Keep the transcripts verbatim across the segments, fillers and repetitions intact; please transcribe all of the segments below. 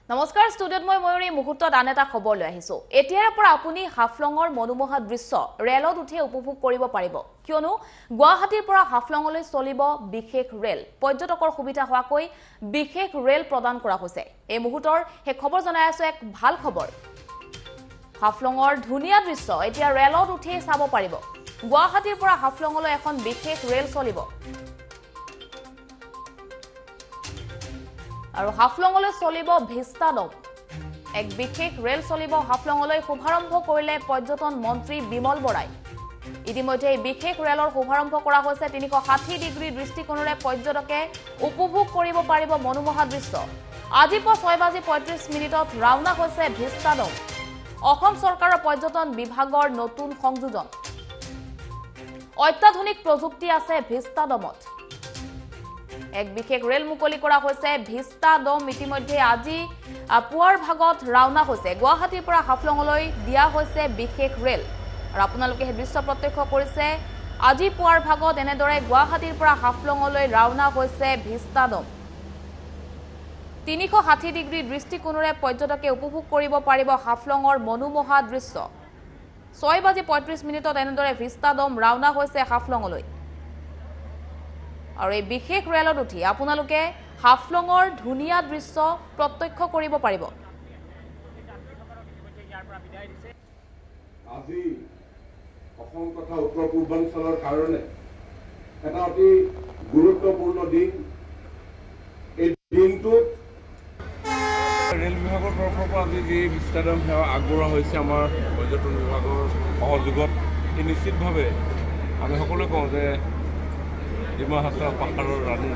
নমস্কাৰ ষ্টুডিঅ'ত মই ময়ূৰী মুহূৰ্তত আন এটা খবৰ লৈ আহিছো। এতিয়াৰ পৰা আপুনি হাফলঙৰ মনোমোহা দৃশ্য ৰেলত উঠি উপভোগ কৰিব পাৰিব, কিয়নো গুৱাহাটীৰ পৰা হাফলঙলৈ চলিব বিশেষ ৰেল। পৰ্যটকৰ সুবিধা হোৱাকৈ বিশেষ ৰেল প্ৰদান কৰা হৈছে। এই মুহূৰ্তৰ সেই খবৰ জনাই আছো, এক ভাল খবৰ। হাফলঙৰ ধুনীয়া দৃশ্য এতিয়া ৰেলত উঠি চাব পাৰিব। গুৱাহাটীৰ পৰা হাফলঙলৈ এখন বিশেষ ৰেল চলিব আৰু হাফলঙলৈ চলিব ভিস্তাডম। এক বিশেষ ৰেল চলিব হাফলঙলৈ। শুভাৰম্ভ কৰিলে পৰ্যটন মন্ত্ৰী বিমল বৰাই। ইতিমধ্যে এই বিশেষ ৰেলৰ শুভাৰম্ভ কৰা হৈছে। তিনিশ ষাঠি ডিগ্ৰী দৃষ্টিকোণেৰে পৰ্যটকে উপভোগ কৰিব পাৰিব মনোমোহা দৃশ্য। আজি পুৱা ছয় বাজি পঁয়ত্ৰিশ মিনিটত ৰাওনা হৈছে ভিস্তাডম। অসম চৰকাৰৰ পৰ্যটন বিভাগৰ নতুন সংযোজন। অত্যাধুনিক প্ৰযুক্তি আছে ভিস্তাডমত। এক বিশেষ ৰেল মুকলি কৰা হৈছে ভিস্তাডম। ইতিমধ্যে আজি পুৱাৰ ভাগত ৰাওনা হৈছে। গুৱাহাটীৰ পৰা হাফলঙলৈ দিয়া হৈছে বিশেষ ৰেল আৰু আপোনালোকে সেই দৃশ্য প্ৰত্যক্ষ কৰিছে। আজি পুৱাৰ ভাগত এনেদৰে গুৱাহাটীৰ পৰা হাফলঙলৈ ৰাওনা হৈছে ভিস্তাডম। তিনিশ ষাঠি ডিগ্ৰী দৃষ্টিকোণেৰে পৰ্যটকে উপভোগ কৰিব পাৰিব হাফলঙৰ মনোমোহা দৃশ্য। ছয় বাজি পঁয়ত্ৰিশ মিনিটত এনেদৰে ভিস্তাডম ৰাওনা হৈছে হাফলঙলৈ আৰু এই বিশেষ ৰেলত উঠি আপোনালোকে হাফলঙৰ ধুনীয়া দৃশ্য প্ৰত্যক্ষ কৰিব পাৰিব। আজি অসম তথা উত্তৰ পূৰ্বাঞ্চলৰ কাৰণে এটা অতি গুৰুত্বপূৰ্ণ দিন। এই দিনটোত ৰেল বিভাগৰ তৰফৰ পৰা আজি যি ভিস্তাডম সেৱা আগবঢ়োৱা হৈছে আমাৰ পৰ্যটন বিভাগৰ সহযোগত, এই নিশ্চিতভাৱে আমি সকলোৱে কওঁ যে ডিমা হাছাও পাহাৰৰ ৰাণী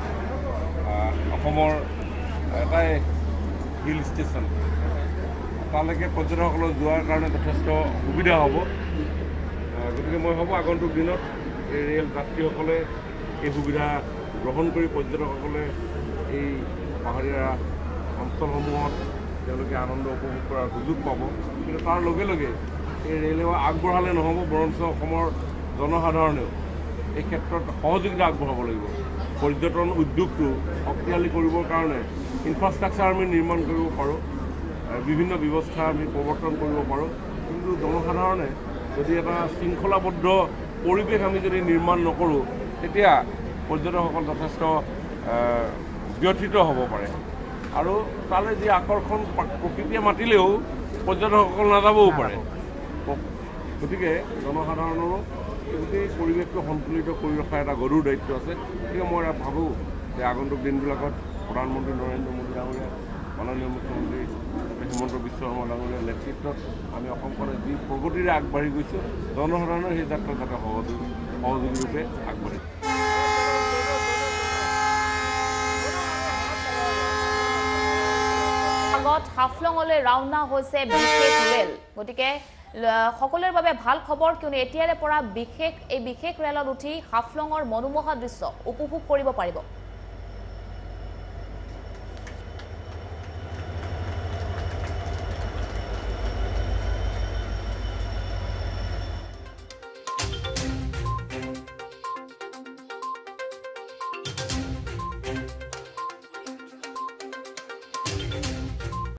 অসমৰ এটাই হিল ষ্টেচন। তালৈকে পৰ্যটকসকলৰ যোৱাৰ কাৰণে যথেষ্ট সুবিধা হ'ব। গতিকে মই ভাবোঁ আগন্তুক দিনত এই ৰেল যাত্ৰীসকলে এই সুবিধা গ্ৰহণ কৰি পৰ্যটকসকলে এই পাহাৰীয়া অঞ্চলসমূহত তেওঁলোকে আনন্দ উপভোগ কৰাৰ সুযোগ পাব। কিন্তু তাৰ লগে লগে এই ৰেলসেৱা আগবঢ়ালে নহ'ব, বৰঞ্চ অসমৰ জনসাধাৰণেও এই ক্ষেত্ৰত সহযোগিতা আগবঢ়াব লাগিব। পৰ্যটন উদ্যোগটো শক্তিশালী কৰিবৰ কাৰণে ইনফ্ৰাষ্ট্ৰাকচাৰ আমি নিৰ্মাণ কৰিব পাৰোঁ, বিভিন্ন ব্যৱস্থা আমি প্ৰৱৰ্তন কৰিব পাৰোঁ। কিন্তু জনসাধাৰণে যদি এটা শৃংখলাবদ্ধ পৰিৱেশ আমি যদি নিৰ্মাণ নকৰোঁ, তেতিয়া পৰ্যটকসকল যথেষ্ট ব্যথিত হ'ব পাৰে আৰু তালৈ যি আকৰ্ষণ প্ৰকৃতিয়ে মাতিলেও পৰ্যটকসকল নাযাবও পাৰে। গতিকে জনসাধাৰণৰো গোটেই পৰিৱেশটো সন্তুলিত কৰি ৰখা এটা গধুৰ দায়িত্ব আছে। গতিকে মই ভাবোঁ যে আগন্তুক দিনবিলাকত প্ৰধানমন্ত্ৰী নৰেন্দ্ৰ মোদী ডাঙৰীয়া, মাননীয় মুখ্যমন্ত্ৰী হিমন্ত বিশ্ব শৰ্মা ডাঙৰীয়াৰ নেতৃত্বত আমি অসমখনে যি প্ৰগতিৰে আগবাঢ়ি গৈছোঁ, জনসাধাৰণৰ সেই যাত্ৰা যাতে সহযোগী সহযোগী ৰূপে আগবাঢ়ে। হাফলঙলৈ ৰাওনা হৈছে বিশেষ ৰেল। গতিকে সকলোৰে বাবে ভাল খবৰ, কিয়নো এতিয়াৰে পৰা বিশেষ এই বিশেষ ৰেলত উঠি হাফলঙৰ মনোমোহা দৃশ্য উপভোগ কৰিব পাৰিব।